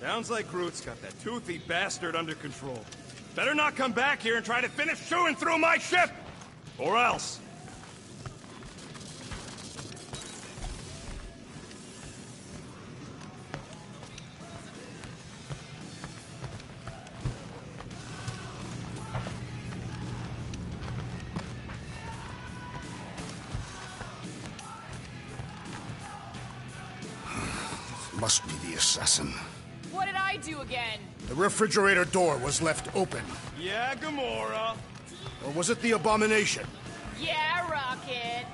Sounds like Groot's got that toothy bastard under control. Better not come back here and try to finish chewing through my ship! Or else. Must be the assassin. What did I do again? The refrigerator door was left open. Yeah, Gamora. Or was it the Abomination? Yeah, Rocket.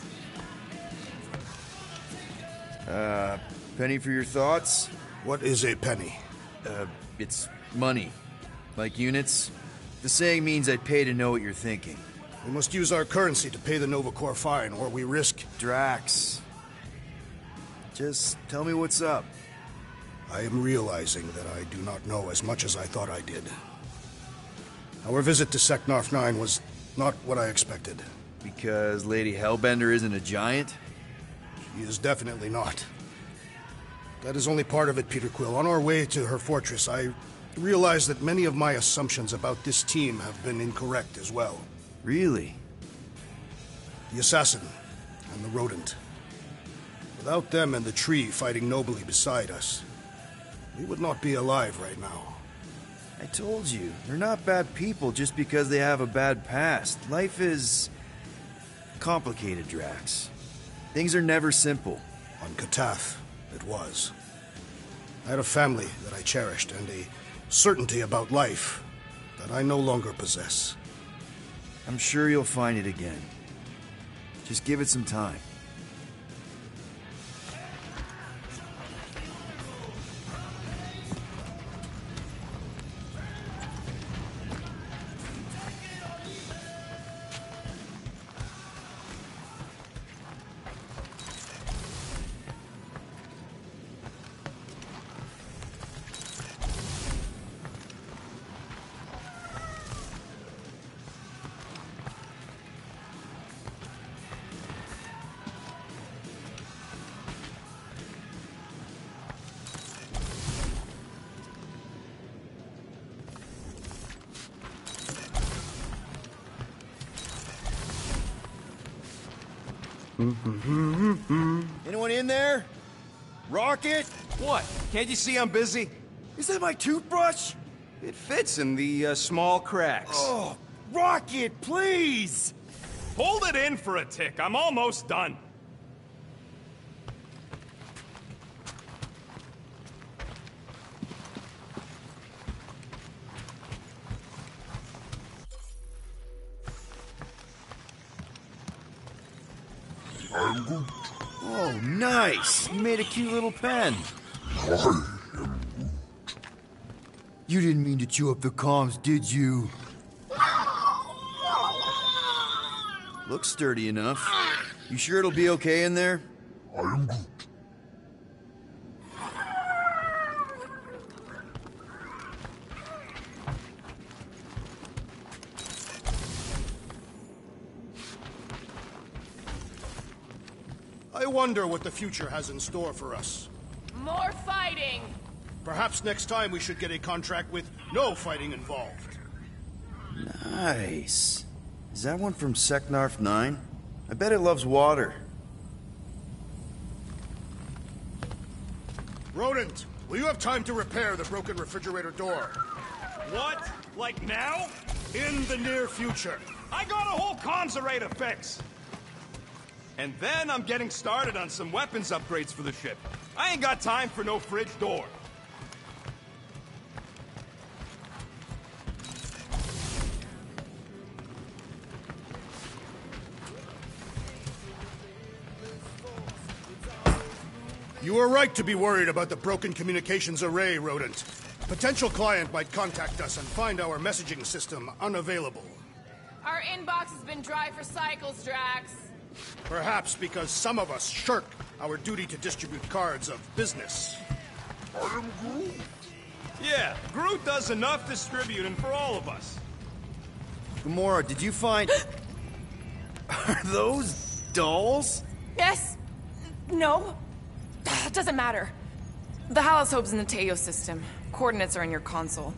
Penny for your thoughts? What is a penny? It's money. Like units. The saying means I'd pay to know what you're thinking. We must use our currency to pay the Nova Corps fine, or we risk... Drax. Just tell me what's up. I am realizing that I do not know as much as I thought I did. Our visit to Seknarf 9 was not what I expected. Because Lady Hellbender isn't a giant? She is definitely not. That is only part of it, Peter Quill. On our way to her fortress, I realized that many of my assumptions about this team have been incorrect as well. Really? The assassin and the rodent. Without them and the tree fighting nobly beside us, we would not be alive right now. I told you, they're not bad people just because they have a bad past. Life is complicated, Drax. Things are never simple. On Katath, it was. I had a family that I cherished and a certainty about life that I no longer possess. I'm sure you'll find it again. Just give it some time. Anyone in there? Rocket? What? Can't you see I'm busy? Is that my toothbrush? It fits in the small cracks. Oh, Rocket, please! Hold it in for a tick. I'm almost done. Oh, nice! You made a cute little pen. You didn't mean to chew up the comms, did you? Looks sturdy enough. You sure it'll be okay in there? I wonder what the future has in store for us. More fighting! Perhaps next time we should get a contract with no fighting involved. Nice. Is that one from Seknarf 9? I bet it loves water. Rodent, will you have time to repair the broken refrigerator door? What? Like now? In the near future. I got a whole comms array to fix. And then I'm getting started on some weapons upgrades for the ship. I ain't got time for no fridge door. You are right to be worried about the broken communications array, Rodent. A potential client might contact us and find our messaging system unavailable. Our inbox has been dry for cycles, Drax. Perhaps because some of us shirk our duty to distribute cards of business. I am Groot. Yeah, Groot does enough distributing for all of us. Gamora, did you find... Are those dolls? Yes. No. Doesn't matter. The Hallis Hope's in the Teo system. Coordinates are in your console.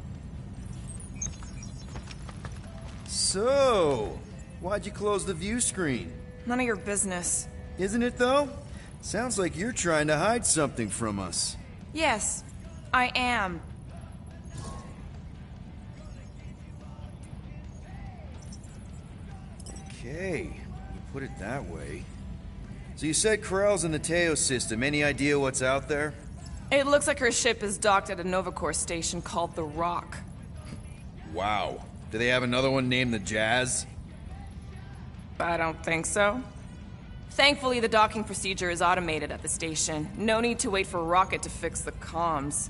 So, why'd you close the view screen? None of your business. Isn't it, though? Sounds like you're trying to hide something from us. Yes, I am. Okay, you put it that way. So you said Corell's in the Teo system. Any idea what's out there? It looks like her ship is docked at a Novacore station called the Rock. Wow. Do they have another one named the Jazz? I don't think so. Thankfully, the docking procedure is automated at the station. No need to wait for Rocket to fix the comms.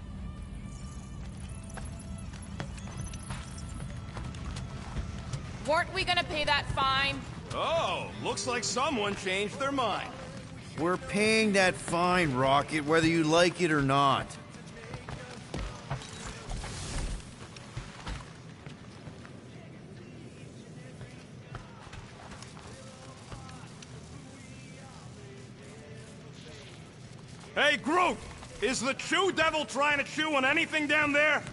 Weren't we gonna pay that fine? Oh, looks like someone changed their mind. We're paying that fine, Rocket, whether you like it or not. Hey, Groot! Is the Chew Devil trying to chew on anything down there?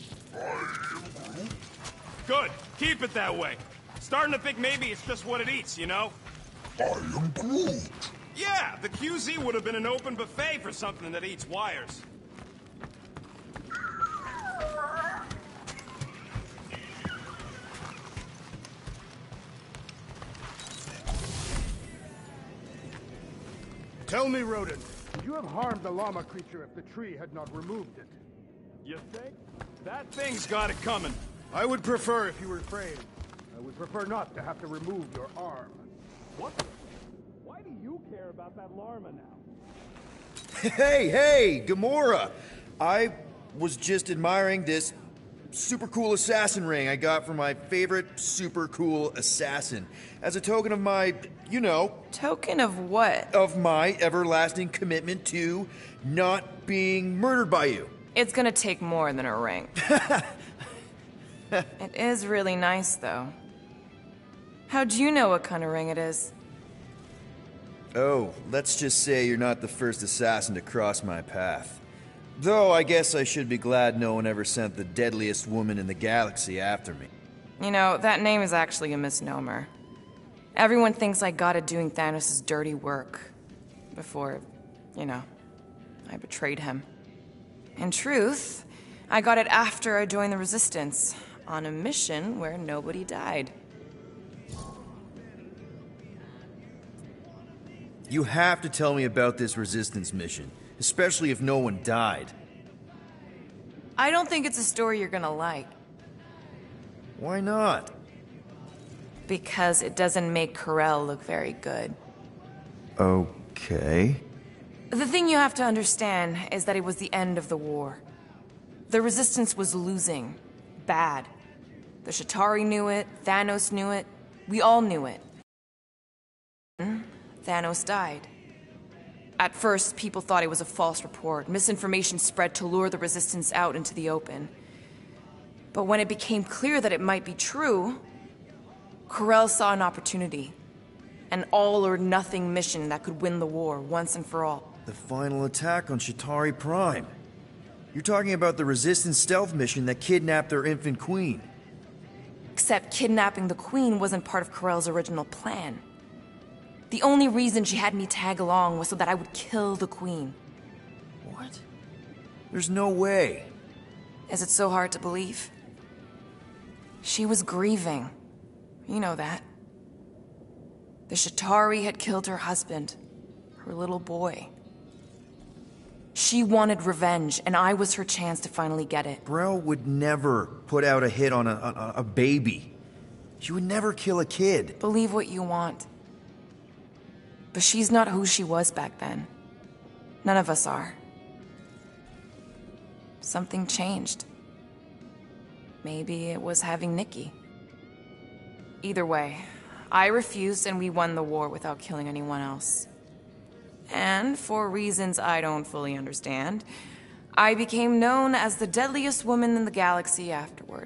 Good. Keep it that way. Starting to think maybe it's just what it eats, you know? I am Groot. Yeah, the QZ would have been an open buffet for something that eats wires. Tell me, Rodent, would you have harmed the llama creature if the tree had not removed it? You think? That thing's got it coming. I would prefer if you refrained. I would prefer not to have to remove your arm. What? Why do you care about that llama now? Hey, Gamora! I was just admiring this super cool assassin ring I got from my favorite super cool assassin. As a token of my, you know... Token of what? Of my everlasting commitment to not being murdered by you. It's gonna take more than a ring. It is really nice, though. How'd you know what kind of ring it is? Oh, let's just say you're not the first assassin to cross my path. Though I guess I should be glad no one ever sent the deadliest woman in the galaxy after me. You know, that name is actually a misnomer. Everyone thinks I got it doing Thanos' dirty work. Before, you know, I betrayed him. In truth, I got it after I joined the Resistance, on a mission where nobody died. You have to tell me about this Resistance mission, especially if no one died. I don't think it's a story you're gonna like. Why not? Because it doesn't make Corell look very good. Okay. The thing you have to understand is that it was the end of the war. The Resistance was losing. Bad. The Chitauri knew it, Thanos knew it, we all knew it. Thanos died. At first, people thought it was a false report. Misinformation spread to lure the Resistance out into the open. But when it became clear that it might be true, Corell saw an opportunity. An all-or-nothing mission that could win the war once and for all. The final attack on Chitauri Prime. You're talking about the Resistance stealth mission that kidnapped their infant queen. Except kidnapping the Queen wasn't part of Corell's original plan. The only reason she had me tag along was so that I would kill the Queen. What? There's no way. Is it so hard to believe? She was grieving. You know that. The Chitauri had killed her husband, her little boy. She wanted revenge, and I was her chance to finally get it. Brel would never put out a hit on a baby. She would never kill a kid. Believe what you want. But she's not who she was back then. None of us are. Something changed. Maybe it was having Nikki. Either way, I refused and we won the war without killing anyone else. And for reasons I don't fully understand, I became known as the deadliest woman in the galaxy afterward.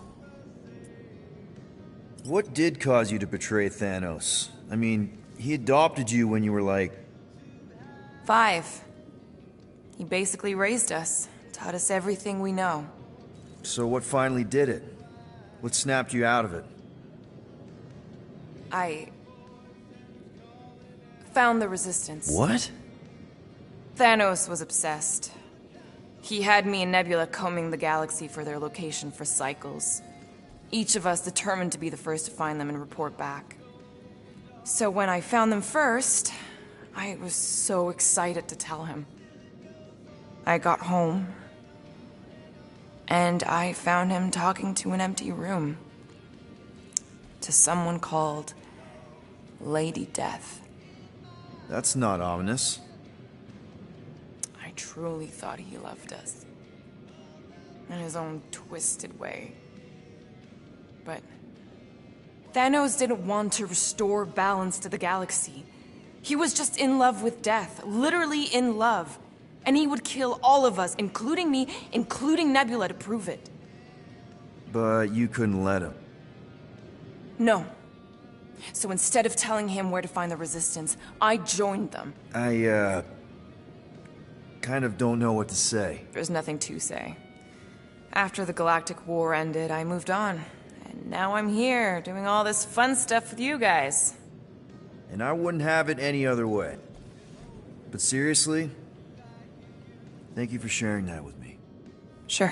What did cause you to betray Thanos? I mean, he adopted you when you were like... 5. He basically raised us, taught us everything we know. So what finally did it? What snapped you out of it? I found the Resistance. What? Thanos was obsessed. He had me and Nebula combing the galaxy for their location for cycles. Each of us determined to be the first to find them and report back. So when I found them first, I was so excited to tell him. I got home, and I found him talking to an empty room. To someone called Lady Death. That's not ominous. I truly thought he loved us. In his own twisted way. But Thanos didn't want to restore balance to the galaxy. He was just in love with death, literally in love. And he would kill all of us, including me, including Nebula, to prove it. But you couldn't let him. No. So instead of telling him where to find the Resistance, I joined them. I, kind of don't know what to say. There's nothing to say. After the Galactic War ended, I moved on. And now I'm here, doing all this fun stuff with you guys. And I wouldn't have it any other way. But seriously, thank you for sharing that with me. Sure.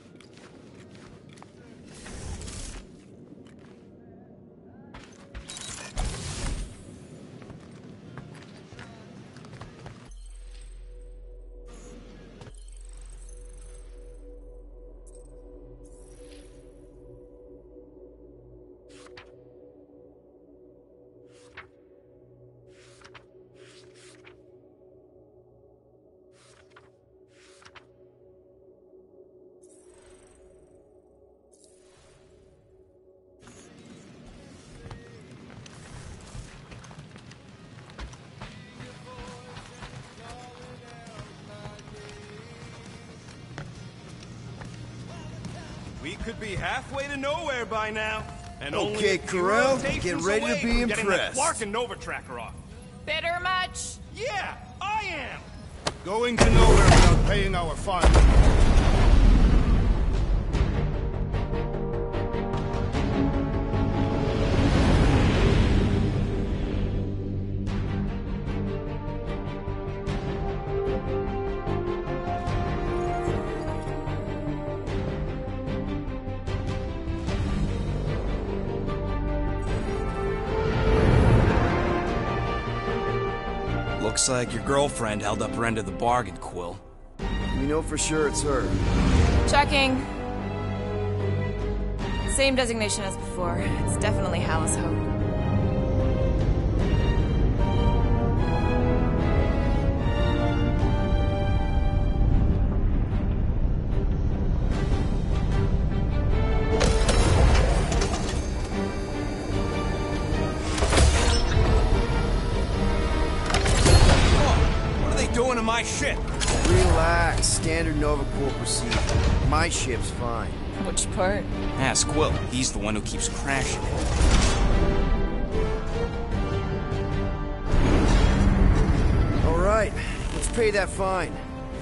We could be halfway to nowhere by now. And Okay, only a few Corel, rotations get ready to away be from getting the impressed. Clark and Nova Tracker off. Bitter much? Yeah, I am! Going to nowhere without paying our fine. Looks like your girlfriend held up her end of the bargain, Quill. We know for sure it's her. Checking. Same designation as before. It's definitely Hallis Hope. What are they doing to my ship? Relax. Standard Nova Corps procedure. My ship's fine. Which part? Ask Quill. He's the one who keeps crashing it. All right, let's pay that fine.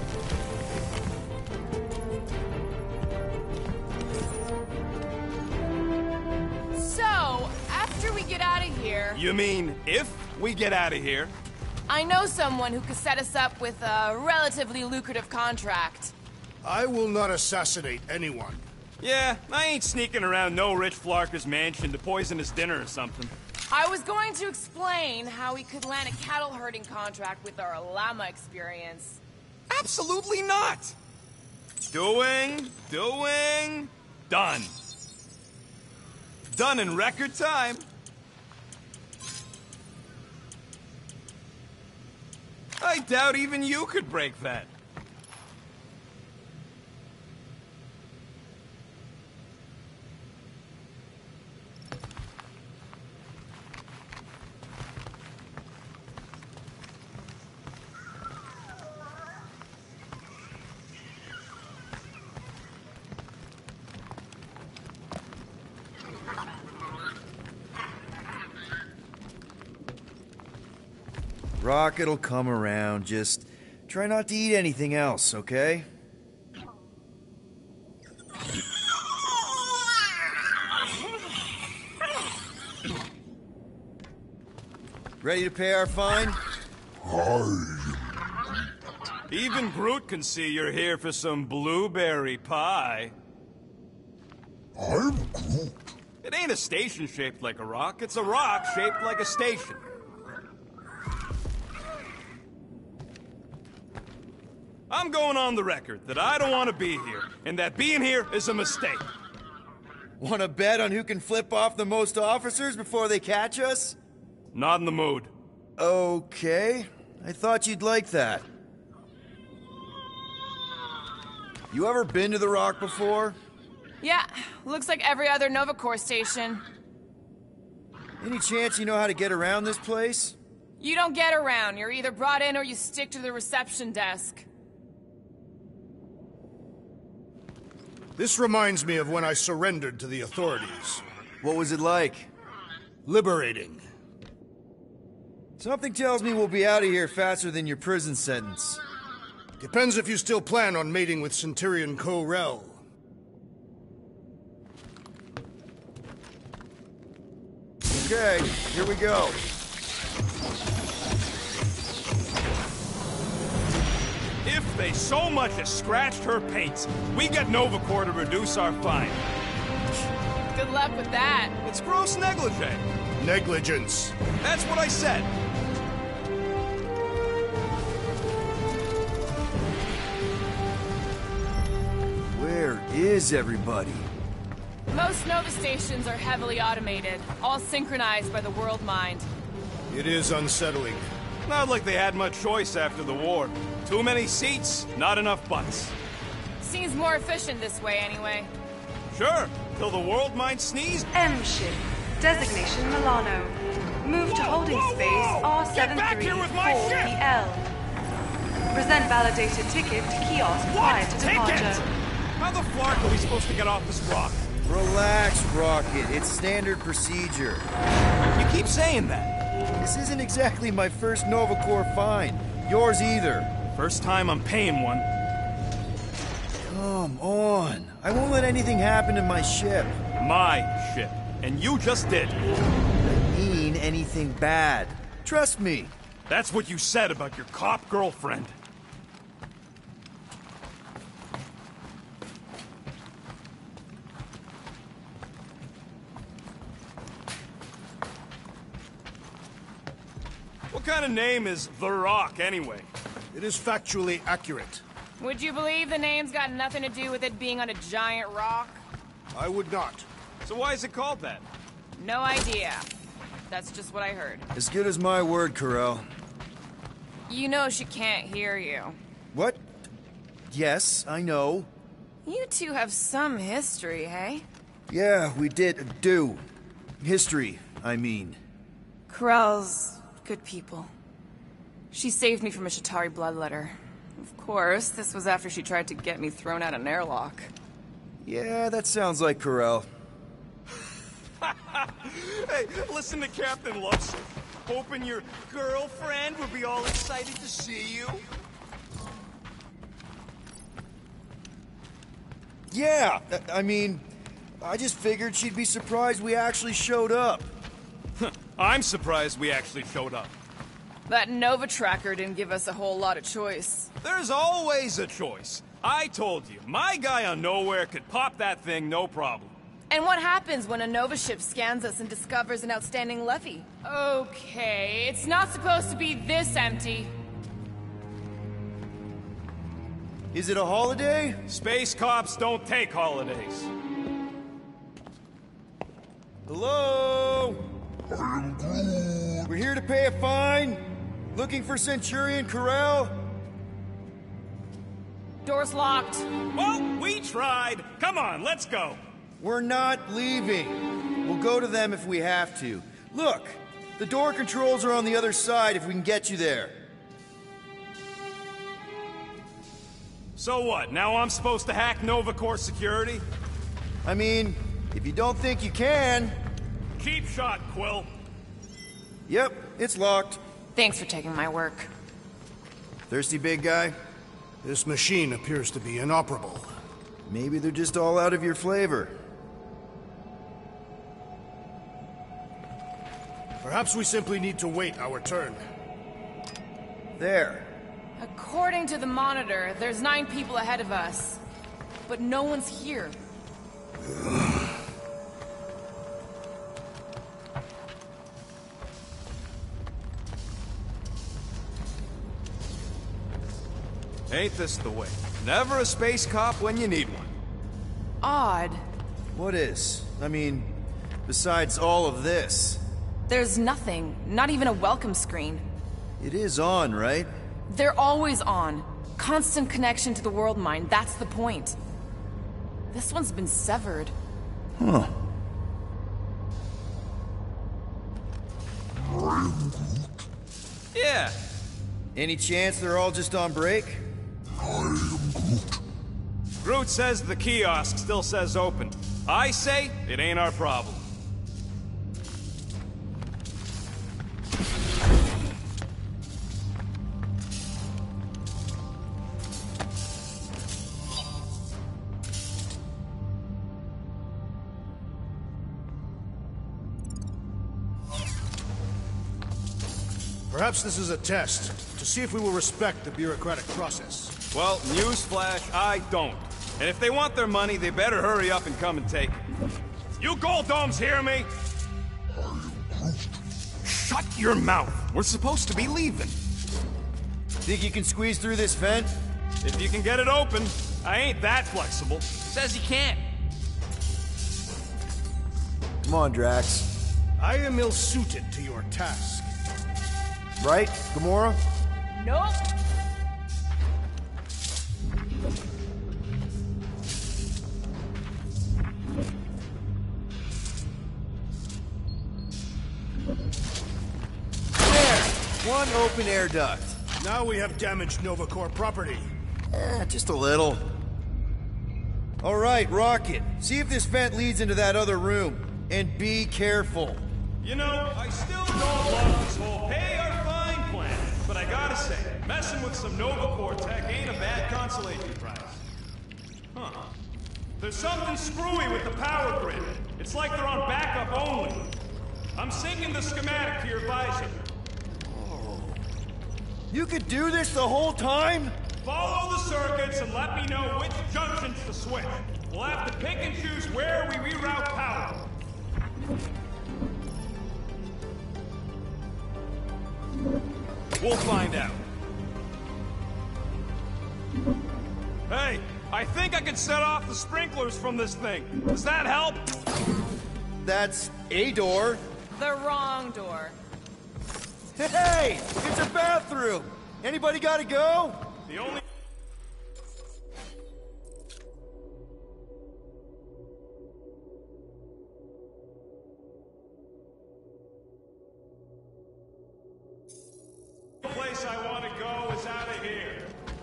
So, after we get out of here, You mean if we get out of here? I know someone who could set us up with a relatively lucrative contract. I will not assassinate anyone. Yeah, I ain't sneaking around no rich Flarker's mansion to poison his dinner or something. I was going to explain how we could land a cattle herding contract with our llama experience. Absolutely not! Doing, done. Done in record time. I doubt even you could break that. Rocket'll come around, just Try not to eat anything else, okay? Ready to pay our fine? Even Groot can see you're here for some blueberry pie. I'm Groot. It ain't a station shaped like a rock, it's a rock shaped like a station. I'm going on the record that I don't want to be here, and that being here is a mistake. Want to bet on who can flip off the most officers before they catch us? Not in the mood. Okay. I thought you'd like that. You ever been to the Rock before? Yeah, looks like every other Nova Corps station. Any chance you know how to get around this place? You don't get around. You're either brought in or you stick to the reception desk. This reminds me of when I surrendered to the authorities. What was it like? Liberating. Something tells me we'll be out of here faster than your prison sentence. Depends if you still plan on mating with Centurion Ko-Rel. Okay, here we go. If they so much as scratched her paints, we get Nova Corps to reduce our fine. Good luck with that. It's gross negligee. Negligence. That's what I said. Where is everybody? Most Nova stations are heavily automated, all synchronized by the World Mind. It is unsettling. Not like they had much choice after the war. Too many seats, not enough butts. Seems more efficient this way anyway. Sure, till the World Mind sneezed. M ship. Designation Milano. Move to holding space Get back here with my ship! R734PL. Present validated ticket to kiosk prior to departure. Ticket? How the flark are we supposed to get off this rock? Relax, Rocket. It's standard procedure. You keep saying that. This isn't exactly my first Nova Corps fine. Yours either. First time I'm paying one. Come on. I won't let anything happen to my ship. My ship. And you just did. I mean anything bad. Trust me. That's what you said about your cop girlfriend. What kind of name is The Rock, anyway? It is factually accurate. Would you believe the name's got nothing to do with it being on a giant rock? I would not. So why is it called that? No idea. That's just what I heard. As good as my word, Ko-Rel. You know she can't hear you. What? Yes, I know. You two have some history, hey? Yeah, we did do. History, I mean. Ko-Rel's good people. She saved me from a Chitauri bloodletter. Of course, this was after she tried to get me thrown out an airlock. Yeah, that sounds like Ko-Rel. Hey, listen to Captain Lutz. Hoping your girlfriend would be all excited to see you. Yeah, I mean, I just figured she'd be surprised we actually showed up. I'm surprised we actually showed up. That Nova tracker didn't give us a whole lot of choice. There's always a choice. I told you, my guy on Nowhere could pop that thing no problem. And what happens when a Nova ship scans us and discovers an outstanding levy? Okay, it's not supposed to be this empty. Is it a holiday? Space cops don't take holidays. Hello? I am Groot. We're here to pay a fine? Looking for Centurion Ko-Rel? Door's locked. Well, we tried. Come on, let's go. We're not leaving. We'll go to them if we have to. Look, the door controls are on the other side if we can get you there. So what, now I'm supposed to hack Nova Corps security? I mean, if you don't think you can... Cheap shot, Quill. Yep, it's locked. Thanks for taking my work. Thirsty, big guy? This machine appears to be inoperable. Maybe they're just all out of your flavor. Perhaps we simply need to wait our turn. There. According to the monitor, there's 9 people ahead of us. But no one's here. Ain't this the way? Never a space cop when you need one. Odd. What is? I mean, besides all of this. There's nothing. Not even a welcome screen. It is on, right? They're always on. Constant connection to the world mind, that's the point. This one's been severed. Huh. Yeah. Any chance they're all just on break? Groot says the kiosk still says open. I say it ain't our problem. Perhaps this is a test, to see if we will respect the bureaucratic process. Well, newsflash, I don't. And if they want their money, they better hurry up and come and take it. You Gold Domes hear me? Shut your mouth. We're supposed to be leaving. Think you can squeeze through this vent? If you can get it open, I ain't that flexible. Says you can't. Come on, Drax. I am ill-suited to your task. Right, Gamora? Nope. There! One open air duct. Now we have damaged Nova Corps property. Just a little. All right, Rocket. See if this vent leads into that other room. And be careful. You know, I still don't love this whole pay or fine plan. But I gotta say, messing with some Nova Corps tech ain't a bad consolation prize. Huh. There's something screwy with the power grid. It's like they're on backup only. I'm syncing the schematic to your visor. You could do this the whole time? Follow the circuits and let me know which junctions to switch. We'll have to pick and choose where we reroute power. We'll find out. Hey, I think I can set off the sprinklers from this thing. Does that help? That's a door. The wrong door. Hey! It's a bathroom! Anybody gotta go? The only... place I want to go is out of here.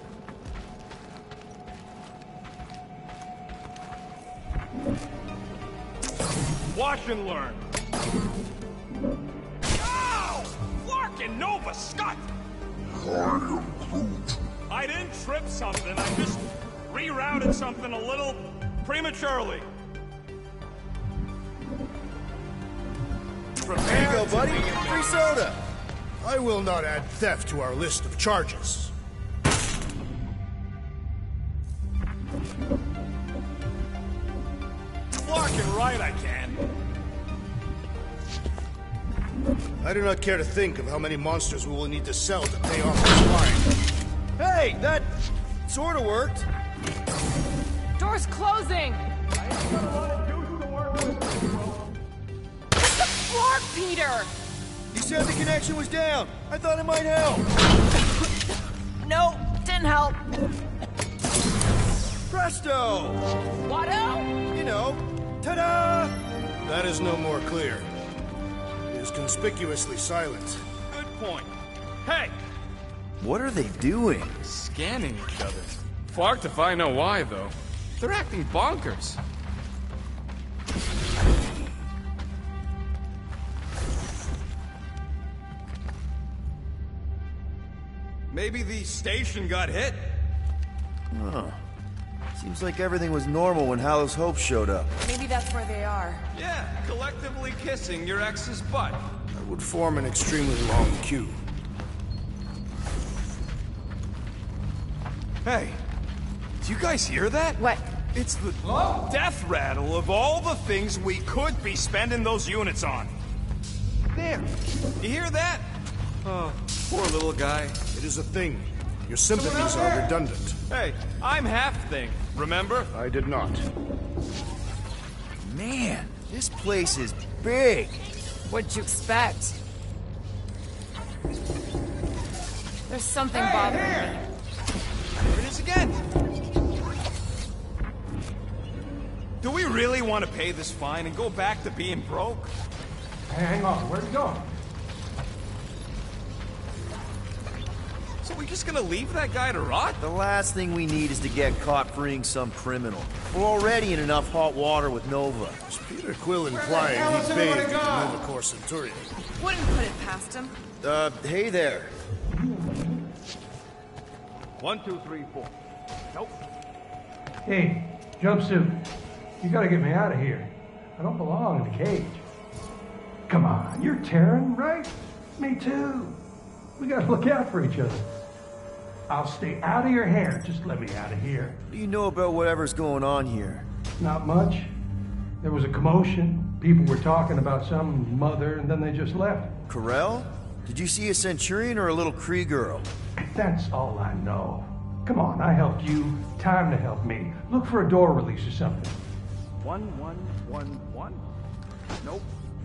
Watch and learn. Ow! Flarkin' Nova Scott! I didn't trip something, I just rerouted something a little prematurely. There you go, buddy. Free soda. I will not add theft to our list of charges. Flarkin' right, I can. I do not care to think of how many monsters we will need to sell to pay off this fine. Hey, that sort of worked. Door's closing! Floor, Peter! You said the connection was down. I thought it might help. No, didn't help. Presto! Watto? You know, ta-da! That is no more clear. It is conspicuously silent. Good point. Hey! What are they doing? Scanning each other. Flarked if I know why, though. They're acting bonkers. Maybe the station got hit? Huh. Seems like everything was normal when Hallows Hope showed up. Maybe that's where they are. Yeah, collectively kissing your ex's butt. That would form an extremely long queue. Hey, do you guys hear that? What? It's the death rattle of all the things we could be spending those units on. There. You hear that? Oh, poor little guy. It is a thing. Your sympathies are redundant. Hey, I'm half thing, remember? I did not. Man, this place is big. What'd you expect? There's something bothering me. There it is again. Do we really want to pay this fine and go back to being broke? Hey, hang on, where's he going? So we just gonna leave that guy to rot? The last thing we need is to get caught freeing some criminal. We're already in enough hot water with Nova. Is Peter Quill implying he bathed the Nova Corps Centurion? Wouldn't put it past him. Hey there. 1, 2, 3, 4. Nope. Hey, jumpsuit. You gotta get me out of here. I don't belong in the cage. Come on, you're Terran, right? Me too. We gotta look out for each other. I'll stay out of your hair. Just let me out of here. What do you know about whatever's going on here? Not much. There was a commotion. People were talking about some mother, and then they just left. Corel? Did you see a Centurion or a little Kree girl? That's all I know. Come on, I helped you. Time to help me. Look for a door release or something. 1, 1, 1, 1. Nope.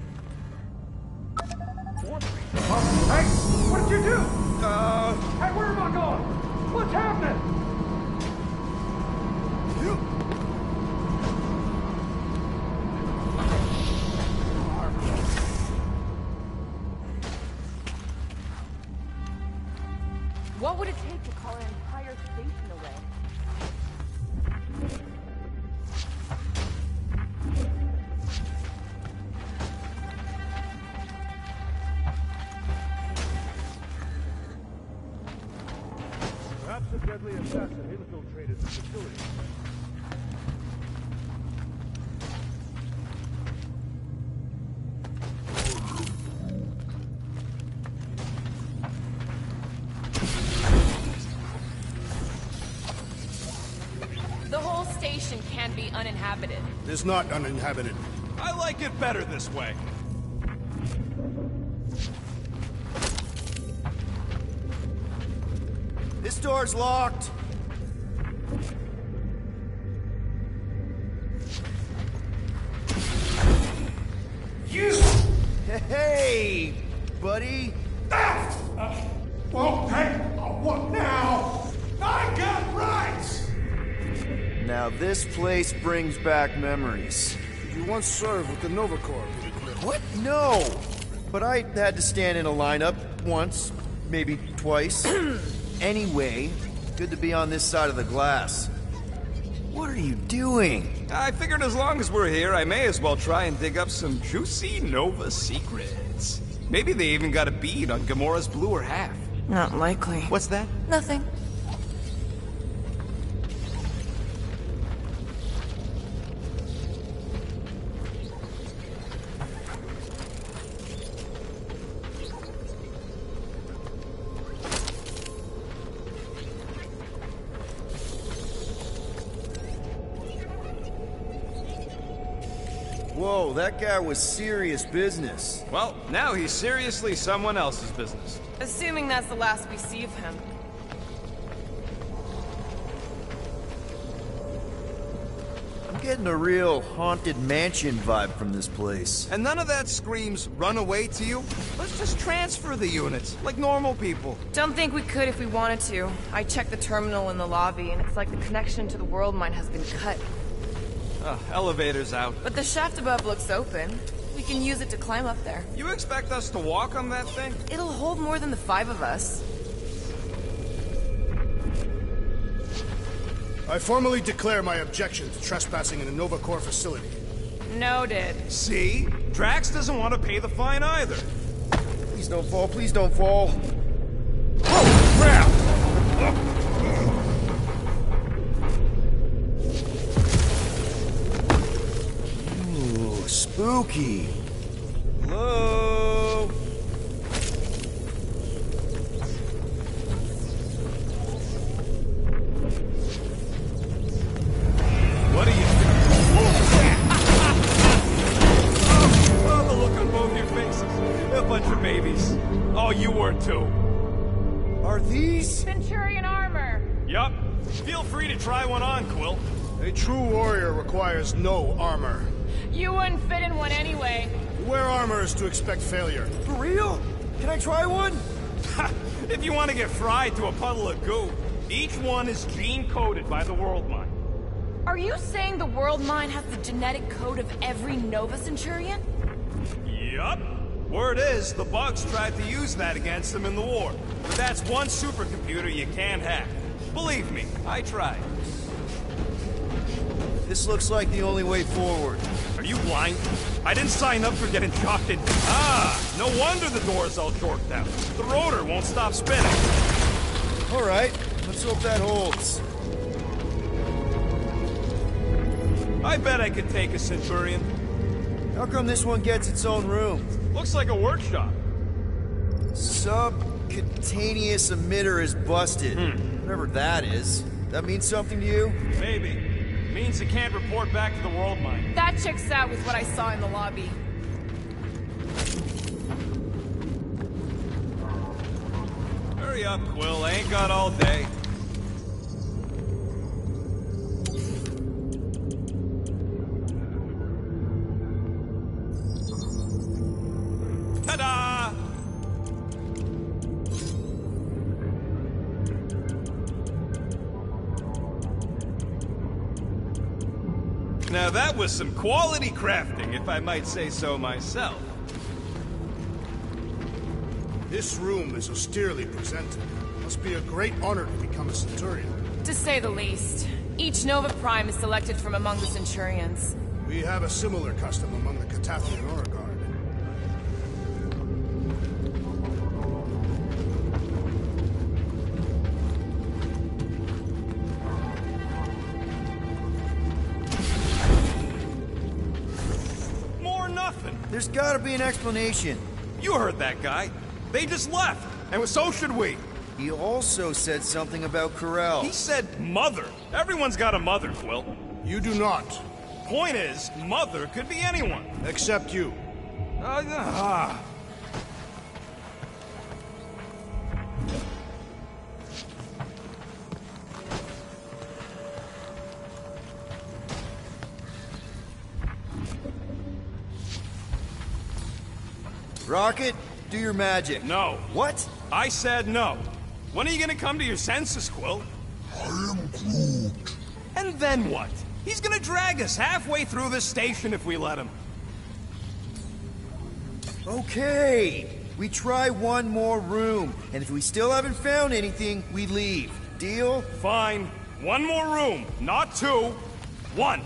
4, 3. Hey, what did you do? Hey, where am I going? What's happening? What would it take to call an entire station away? Perhaps a deadly assassin infiltrated the facility. The whole station can be uninhabited. It is not uninhabited. I like it better this way. This door's locked. You! Hey, buddy. Well, hey, what now? I got rights! Now this place brings back memories. Did you once serve with the Nova Corps, Peter Quill? What? No! But I had to stand in a lineup once, maybe twice. Anyway, good to be on this side of the glass. What are you doing? I figured as long as we're here, I may as well try and dig up some juicy Nova secrets. Maybe they even got a bead on Gamora's bluer half. Not likely. What's that? Nothing. Whoa, that guy was serious business. Well, now he's seriously someone else's business. Assuming that's the last we see of him. I'm getting a real haunted mansion vibe from this place. And none of that screams run away to you? Let's just transfer the units, like normal people. Don't think we could if we wanted to. I checked the terminal in the lobby, and it's like the connection to the world mine has been cut. Elevator's out. But the shaft above looks open. We can use it to climb up there. You expect us to walk on that thing? It'll hold more than the 5 of us. I formally declare my objection to trespassing in a Nova Corps facility. Noted. See? Drax doesn't want to pay the fine either. Please don't fall, please don't fall. Oh, crap! Ooh, spooky. Hello? What are you Oh, the look on both your faces. A bunch of babies. Oh, you were too. Are these? Centurion armor! Yup. Feel free to try one on, Quill. A true warrior requires no armor. You wouldn't fit in one anyway. To wear armor is to expect failure. For real? Can I try one? If you want to get fried to a puddle of goo, each one is gene-coded by the World Mind. Are you saying the World Mind has the genetic code of every Nova Centurion? Yup. Word is, the Bugs tried to use that against them in the war. But that's one supercomputer you can't hack. Believe me, I tried. This looks like the only way forward. Are you blind? I didn't sign up for getting chopped in. Ah, no wonder the door's all torqued out. The rotor won't stop spinning. All right, let's hope that holds. I bet I could take a Centurion. How come this one gets its own room? Looks like a workshop. Subcutaneous emitter is busted. Whatever that is. That means something to you? Maybe. Means it can't report back to the World Mind. That checks out with what I saw in the lobby. Hurry up, Quill. I ain't got all day. Ta-da! Now that was some quality crafting, if I might say so myself. This room is austerely presented. Must be a great honor to become a Centurion. To say the least. Each Nova Prime is selected from among the Centurions. We have a similar custom among the Catathian Aura Guard. More nothing. There's gotta be an explanation. You heard that guy. They just left, and so should we. He also said something about Corel. He said mother. Everyone's got a mother, Quill. You do not. Point is, mother could be anyone. Except you. Rocket, do your magic. No. What? I said no. When are you gonna come to your senses, Quill? I am Groot. And then what? He's gonna drag us halfway through this station if we let him. Okay. We try one more room, and if we still haven't found anything, we leave. Deal? Fine. One more room. Not two. One.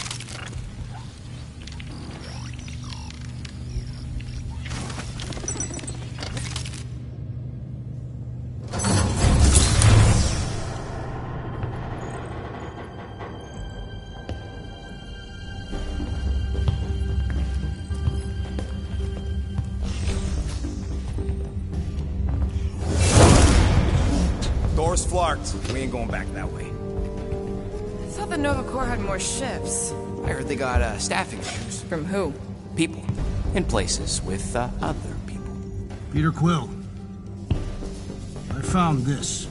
Door's flarked. We ain't going back that way. I thought the Nova Corps had more ships. I heard they got staffing issues. From who? People. In places with other people. Peter Quill. I found this.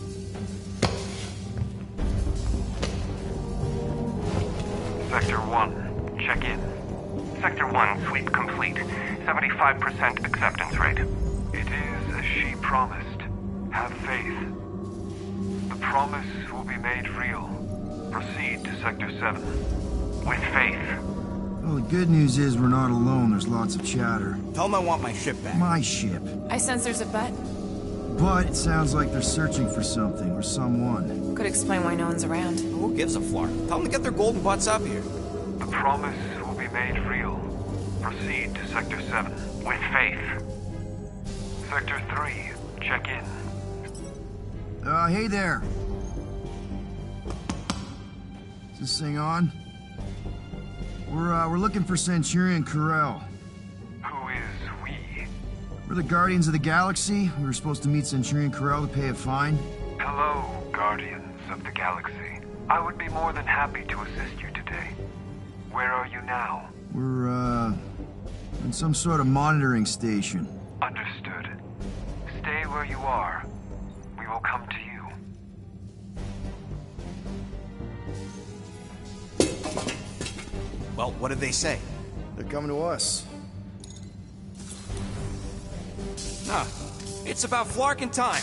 Sector 1, check in. Sector 1, sweep complete. 75% acceptance rate. It is as she promised. Have faith. The promise will be made real. Proceed to Sector 7. With faith. Well, the good news is we're not alone. There's lots of chatter. Tell them I want my ship back. My ship. I sense there's a bet. But it sounds like they're searching for something or someone. Could explain why no one's around. Who gives a flark? Tell them to get their golden butts up here. The promise will be made real. Proceed to Sector 7. With faith. Sector 3, check in. Hey there. Is this thing on? We're looking for Centurion Corell. Who is we? We're the Guardians of the Galaxy. We were supposed to meet Centurion Corell to pay a fine. Hello, Guardians of the Galaxy. I would be more than happy to assist you today. Where are you now? We're, in some sort of monitoring station. Understood. Stay where you are. We will come to you. Well, what did they say? They're coming to us. Ah, it's about Flarkin time.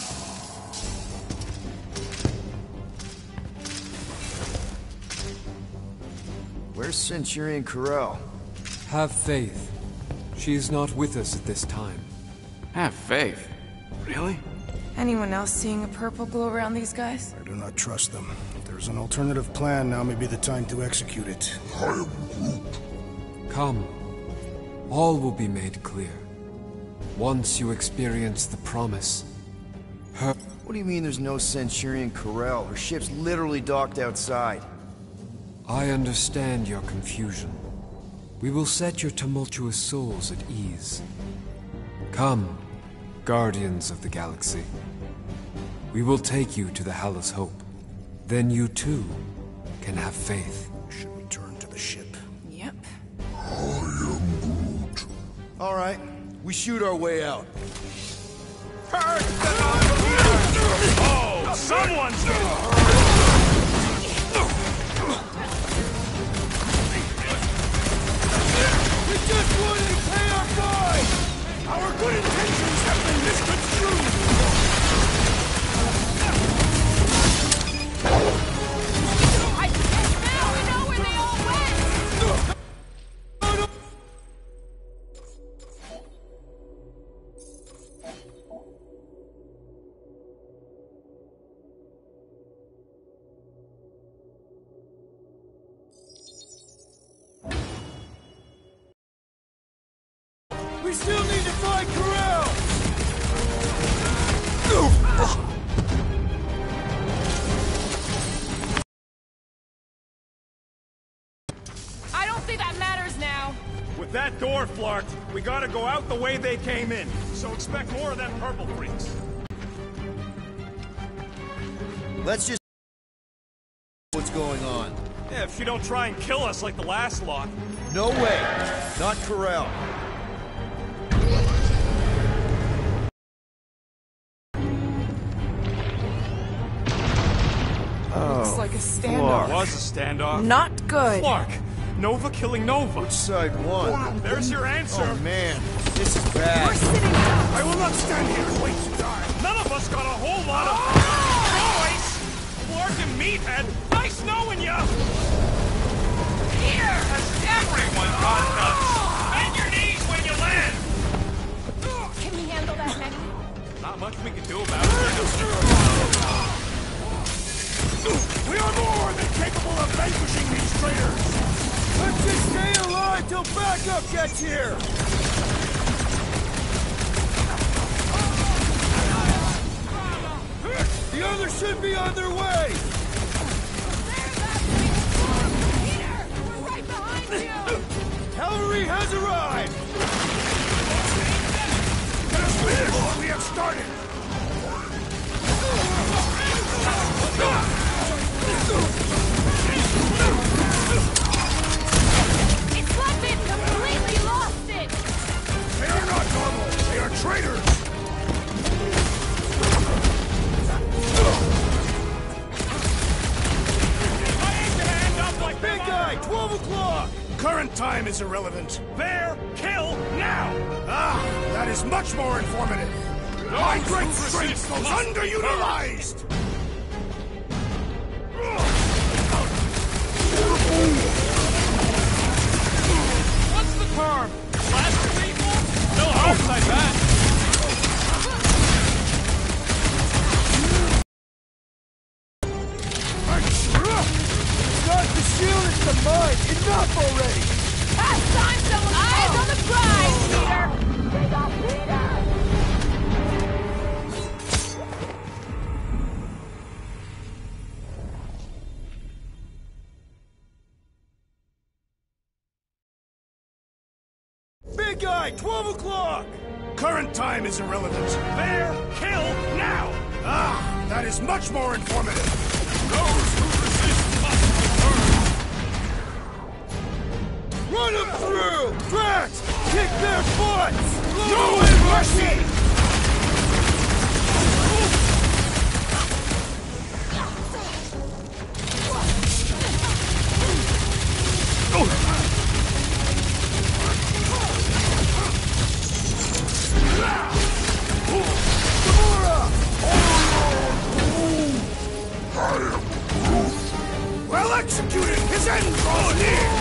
Where's Centurion Corell? Have faith. She is not with us at this time. Have faith. Really? Anyone else seeing a purple glow around these guys? I do not trust them. If there's an alternative plan, now may be the time to execute it. I am Groot. Come. All will be made clear. Once you experience the promise. What do you mean there's no Centurion Corell? Her ship's literally docked outside. I understand your confusion. We will set your tumultuous souls at ease. Come, Guardians of the Galaxy. We will take you to the Hallis Hope. Then you too can have faith. Should return to the ship. Yep. I am Groot. All right, we shoot our way out. Oh, someone's We just wanted to pay our fine! Our good intentions have been misconstrued! Now we know where they all went! We still need to find Corell! I don't think that matters now. With that door flarked, we gotta go out the way they came in. So expect more of them purple freaks. Let's just what's going on. Yeah, if you don't try and kill us like the last lot. No way. Not Corell. Looks like a standoff. It was a standoff. Not good. Clark, Nova killing Nova. Which side won? There's your answer. Oh man, this is bad. We're sitting down. I will not stand here and wait to die. None of us got a whole lot of choice. Clark and Meathead, nice knowing ya. Here has everyone gone nuts. Bend your knees when you land. Can we handle that many? Not much we can do about it. We are more than capable of vanquishing these traitors! Let's just stay alive till backup gets here! The others should be on their way! Peter, we're right behind you! Cavalry has arrived! Let us finish what we have started! It's like they've completely lost it! They are not normal! They are traitors! I ain't gonna end up like Big guy, 12 o'clock! Current time is irrelevant. there. Kill now. Ah, that is much more informative. My great strength goes underutilized! What's the term? Last people? No hearts, I bet. Not the shield, it's the mine! Enough already! Past time, someone eyes on the prize, Peter! Take off, Peter! Big guy, 12 o'clock! Current time is irrelevant. There, kill, now! Ah, that is much more informative. Those who resist must return! Run them through! Drax, kick their butts! No mercy! Well executed! His end draws near!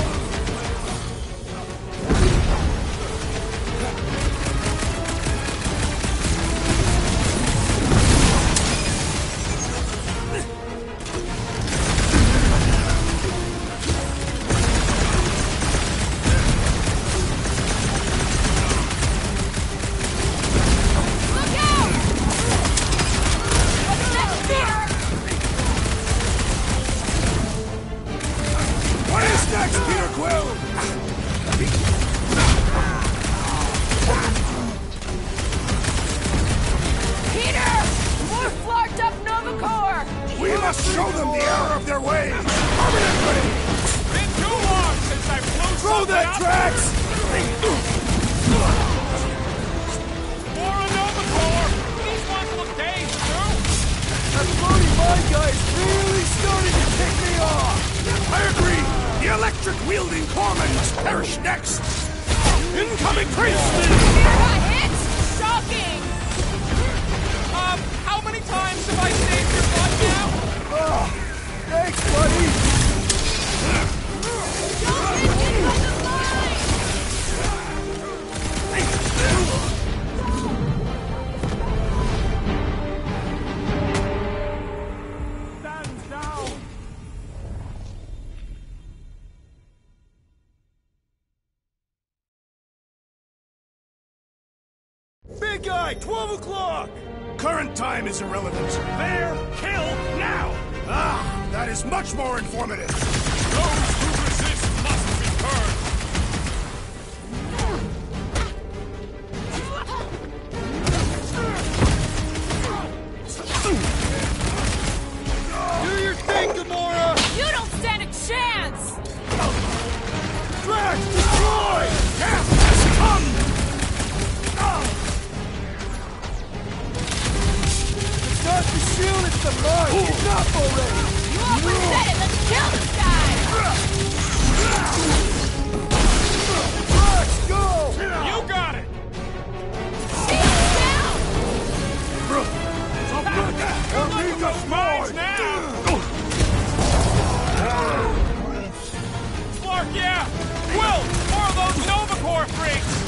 Big guy, 12 o'clock! Current time is irrelevant. There, kill, now! Ah, that is much more informative. Those who resist must return! Do your thing, Gamora! You don't stand a chance! Drax, destroy! Death has come! It's not the shield, it's the mind! Get up already! You oversaid it! Let's kill this guy! Drax, go! You got it! Shield down! Mines now! Clark, yeah! Quill, more of those Nova Corps freaks!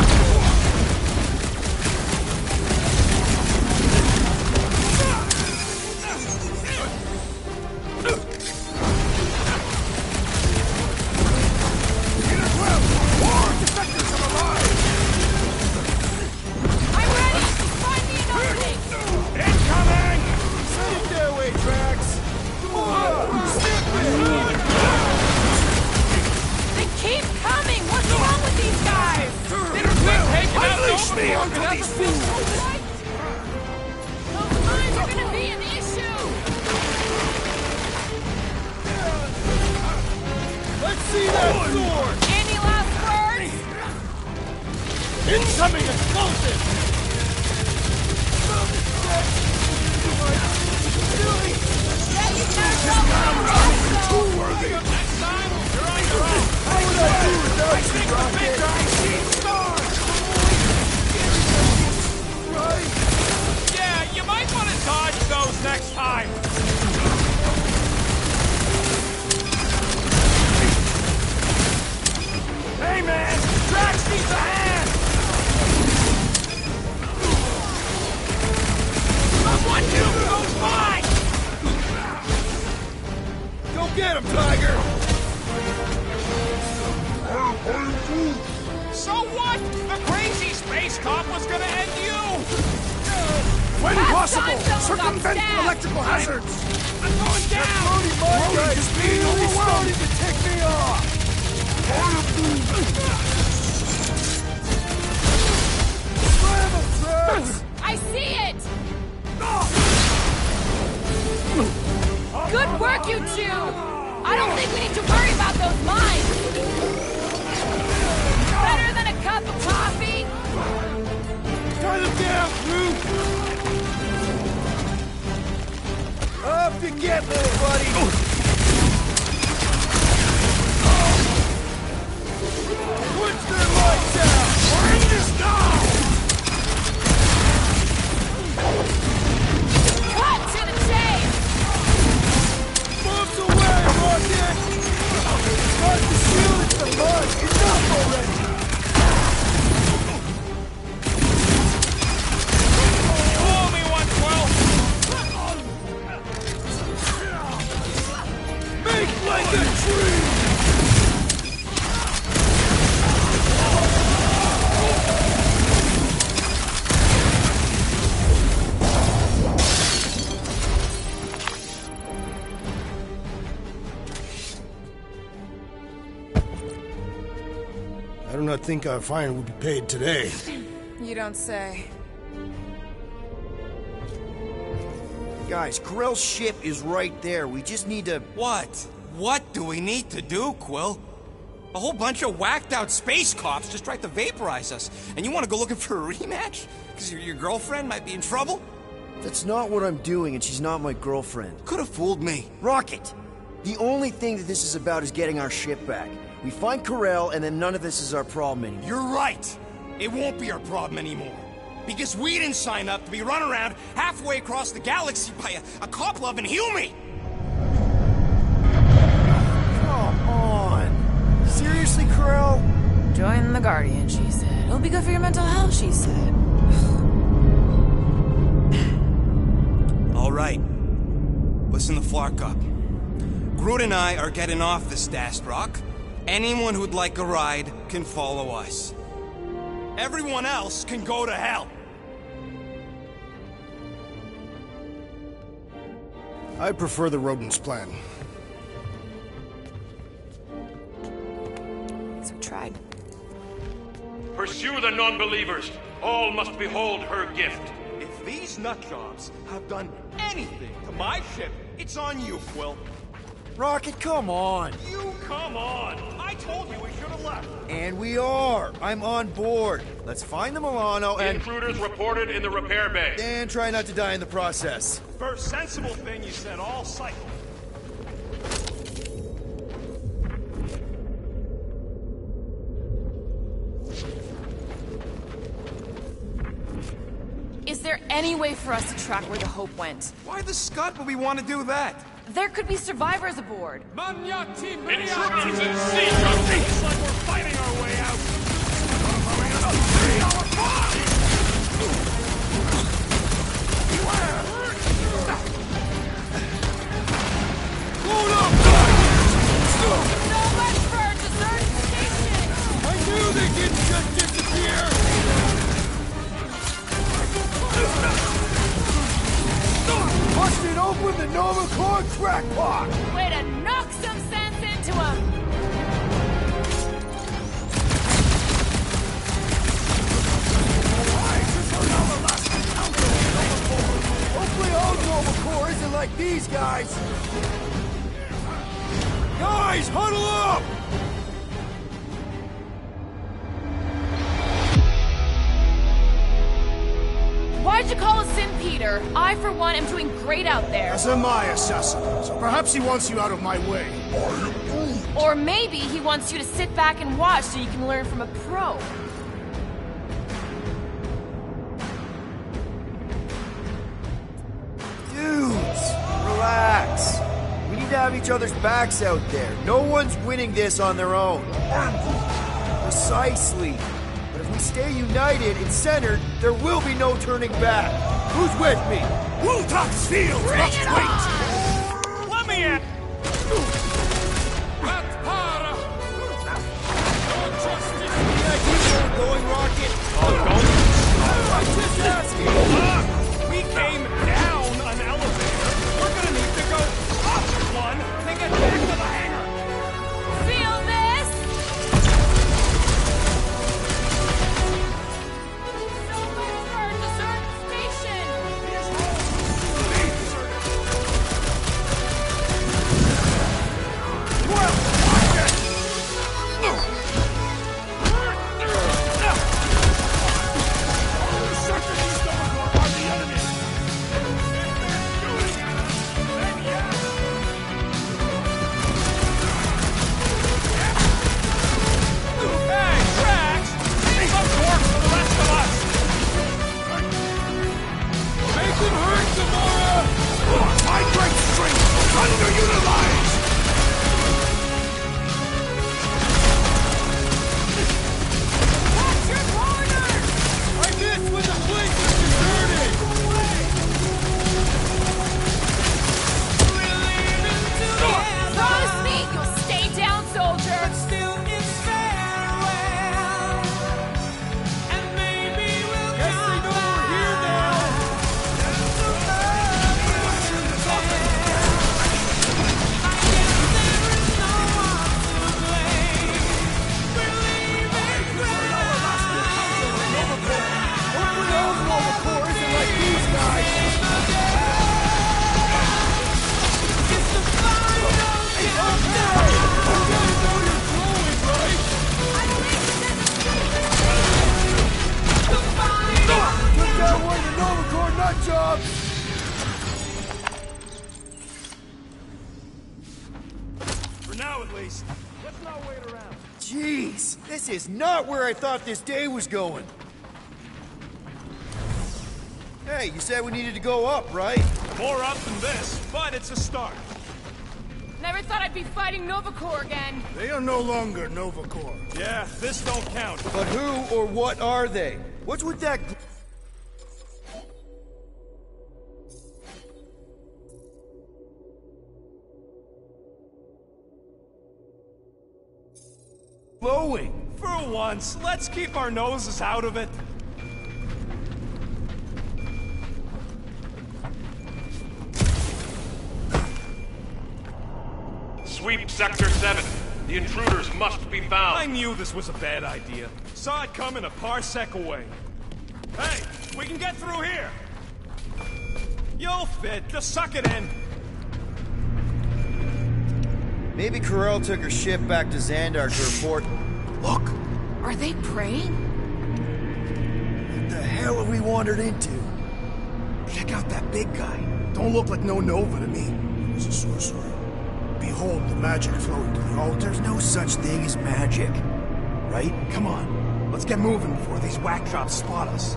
Incoming explosive! Too worthy! Next time, you're on your own! How would I do without you, Rocket? Right? Yeah, you might want to dodge those next time! Hey man! Drax needs a hand! Someone do those mines! Go get him, Tiger! So what? The crazy space cop was gonna end you! When Last possible, time someone got circumvent stabbed. electrical hazards! I'm going down! Brody, my Brody guys is being really overwhelmed. starting to tick me off! not think our fine will be paid today. You don't say. Guys, Corell's ship is right there. We just need to... What? What do we need to do, Quill? A whole bunch of whacked-out space cops just tried to vaporize us, and you want to go looking for a rematch? Because your girlfriend might be in trouble? That's not what I'm doing, and she's not my girlfriend. Could have fooled me. Rocket! The only thing that this is about is getting our ship back. We find Corell, and then none of this is our problem anymore. You're right. It won't be our problem anymore. Because we didn't sign up to be run around halfway across the galaxy by a cop-loving Hume! Come on! Seriously, Corell? Join the Guardian, she said. It'll be good for your mental health, she said. All right. Listen to Flarkup. Groot and I are getting off the Dastrock. Anyone who'd like a ride can follow us. Everyone else can go to hell. I prefer the rodent's plan. So tried. Pursue the non-believers. All must behold her gift. If these nutjobs have done anything to my ship, it's on you, Quill. Rocket, come on! You come on! I told you we should have left. And we are. I'm on board. Let's find the Milano and... Intruders reported in the repair bay. And try not to die in the process. First sensible thing you said all cycle. Is there any way for us to track where the Hope went? Why the scut would we want to do that? There could be survivors aboard. Intruders in sea country! It's like we're fighting our way out. Hold up! So much for our deserted station! I knew they didn't just disappear! Busted open the Nova Corps crackpot! Way to knock some sense into him! Hopefully all Nova Corps isn't like these guys! Guys, huddle up! Why'd you call us in, Peter? I, for one, am doing great out there. As am I, Assassin. So perhaps he wants you out of my way. Or maybe he wants you to sit back and watch so you can learn from a pro. Dudes, relax. We need to have each other's backs out there. No one's winning this on their own. Precisely. But if we stay united and centered, there will be no turning back. Who's with me? Wultox Fields must wait! Let me in! Any idea where we're going, Rocket? I'm just asking. We came down an elevator. We're gonna need to go up one to get back to the hangar. Feel this? So much for our deserted station! is not where I thought this day was going. Hey, you said we needed to go up, right? More up than this, but it's a start. Never thought I'd be fighting Nova Corps again. They are no longer Nova Corps. Yeah, this don't count. But who or what are they? What's with that... glowing? For once, let's keep our noses out of it. Sweep Sector 7. The intruders must be found. I knew this was a bad idea. Saw it coming a parsec away. Hey, we can get through here. You'll fit. Just suck it in. Maybe Corel took her ship back to Xandar to report... Look! Are they praying? What the hell have we wandered into? Check out that big guy. Don't look like no Nova to me. He's a sorcerer. Behold the magic flowing to the altar. There's no such thing as magic. Right? Come on. Let's get moving before these whack jobs spot us.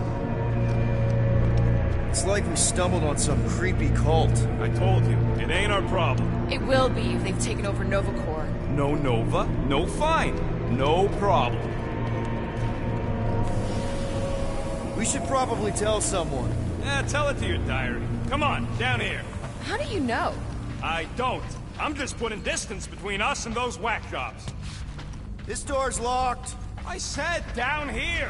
It's like we stumbled on some creepy cult. I told you, it ain't our problem. It will be if they've taken over Nova Corps. No Nova, no fine. No problem. We should probably tell someone. Tell it to your diary. Come on, down here. How do you know? I don't. I'm just putting distance between us and those whack jobs. This door's locked. I said down here.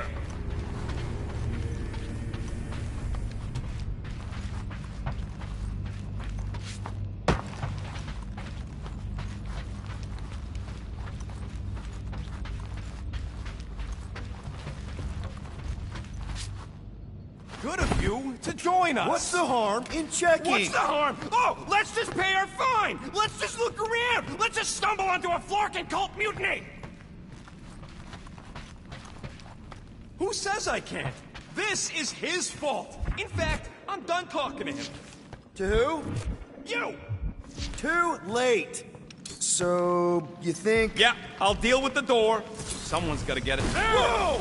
Good of you to join us. What's the harm in checking? What's the harm? Oh, let's just pay our fine. Let's just look around. Let's just stumble onto a Flarkin cult mutiny. Who says I can't? This is his fault. In fact, I'm done talking to him. To who? You! Too late. So, you think... Yeah, I'll deal with the door. Someone's gotta get it. Whoa!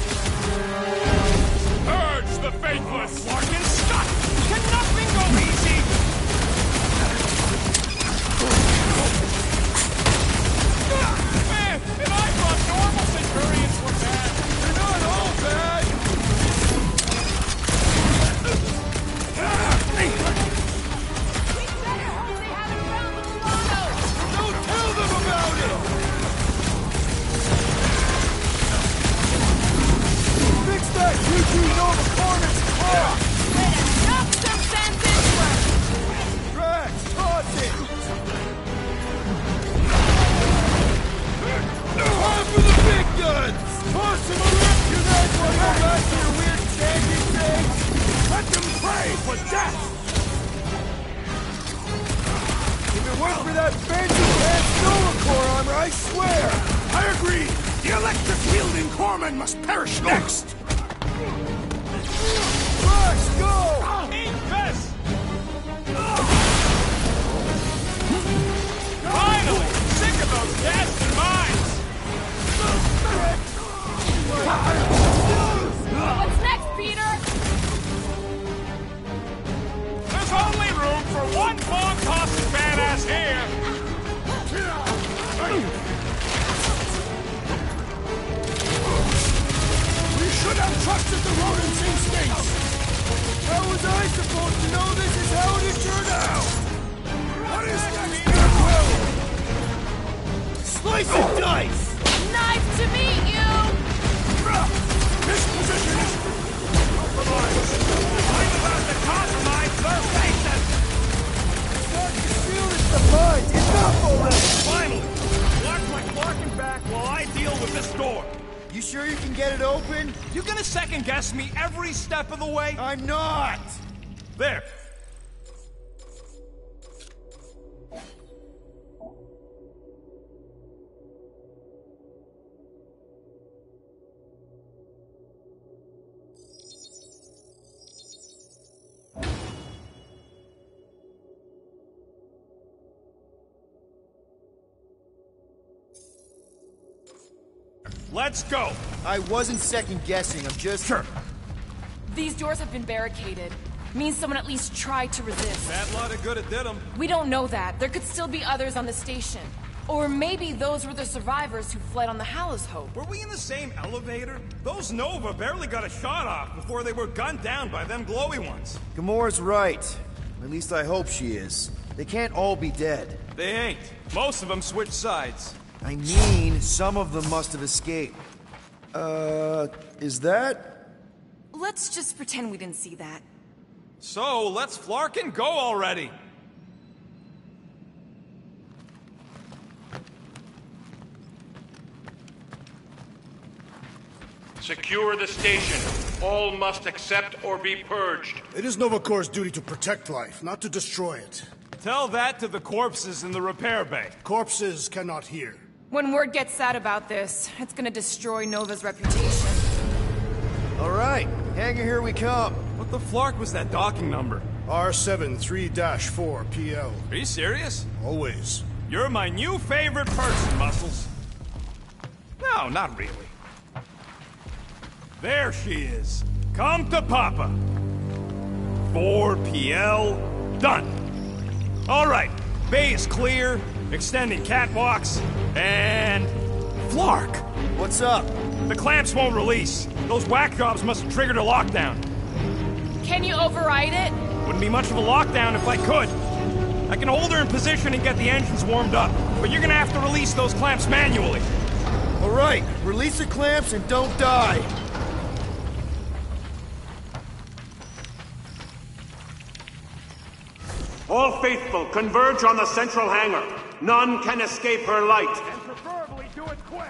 Purge the faithless! Larkin, stop! Can nothing go easy? Man, and I thought normal Centurions were bad. They're not all bad! We better hope they haven't found the Milano! Don't tell them about it! Fix that UG Nova Corners car! Way to knock some sense into us! Drax, toss it! Time for the big guns! Toss them around! You guys want to go back to your weird chanting thing? Let them pray for death! If it weren't for that fancy-pants Nova Corps armor, I swear! I agree! The electric-wielding corpsman must perish next! Drax, go! Eat this! Finally! Sick of those gas and mines! What's next, Peter? There's only room for one bomb-tossing badass here! We should have trusted the rodent's instincts! How was I supposed to know this is how it turned out? What is next, Slice and dice! Nice to meet you! This position is compromised! I'm about to compromise their faces! Starting to feel it's the mind! Enough already! Finally! Lock my Larkin back while I deal with this door! You sure you can get it open? You gonna second-guess me every step of the way? I'm not! There! Let's go! I wasn't second-guessing, I'm just... Sure. These doors have been barricaded. Means someone at least tried to resist. Bad lot of good it did them. We don't know that. There could still be others on the station. Or maybe those were the survivors who fled on the Hallows Hope. Were we in the same elevator? Those Nova barely got a shot off before they were gunned down by them glowy ones. Gamora's right. At least I hope she is. They can't all be dead. They ain't. Most of them switched sides. I mean, some of them must have escaped. Is that? Let's just pretend we didn't see that. So, let's flark and go already! Secure the station. All must accept or be purged. It is Nova Corps' duty to protect life, not to destroy it. Tell that to the corpses in the repair bay. Corpses cannot hear. When word gets out about this, it's gonna destroy Nova's reputation. All right, hangar, here we come. What the flark was that docking number? R73-4 PL. Are you serious? Always. You're my new favorite person, Muscles. No, not really. There she is. Come to Papa. 4 PL, done. All right, bay is clear, extending catwalks, and... Flark! What's up? The clamps won't release. Those whack jobs must have triggered a lockdown. Can you override it? Wouldn't be much of a lockdown if I could. I can hold her in position and get the engines warmed up, but you're gonna have to release those clamps manually. All right, release the clamps and don't die. All faithful, converge on the central hangar. None can escape her light. And preferably do it quick.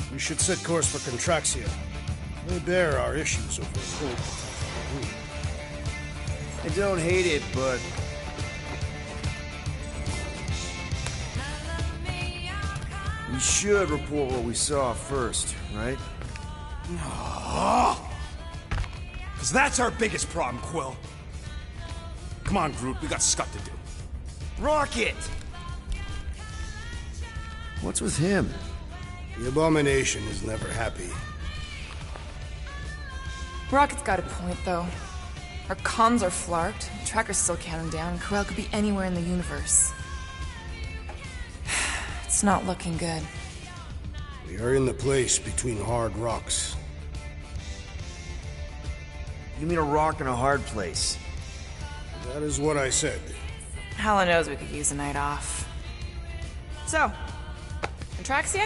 We should set course for Contraxia. They bear our issues over a cold. I don't hate it, but... we should report what we saw first, right? Because that's our biggest problem, Quill. Come on, Groot, we got stuff to do. Rocket! What's with him? The Abomination is never happy. Rocket's got a point, though. Our comms are flarked, Tracker's still counting down, and Corel could be anywhere in the universe. It's not looking good. We are in the place between hard rocks. You mean a rock in a hard place? That is what I said. Hala knows we could use a night off. So, Contraxia?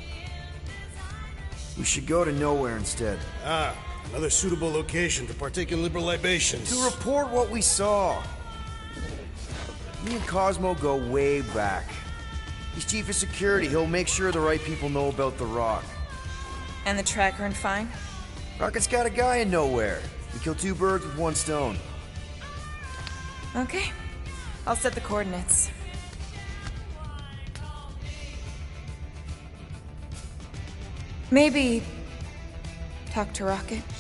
We should go to nowhere instead. Ah, another suitable location to partake in liberal libations. To report what we saw. Me and Cosmo go way back. He's chief of security. He'll make sure the right people know about the rock. And the Tracker and fine? Rocket's got a guy in nowhere. We kill two birds with one stone. Okay. I'll set the coordinates. Maybe talk to Rocket.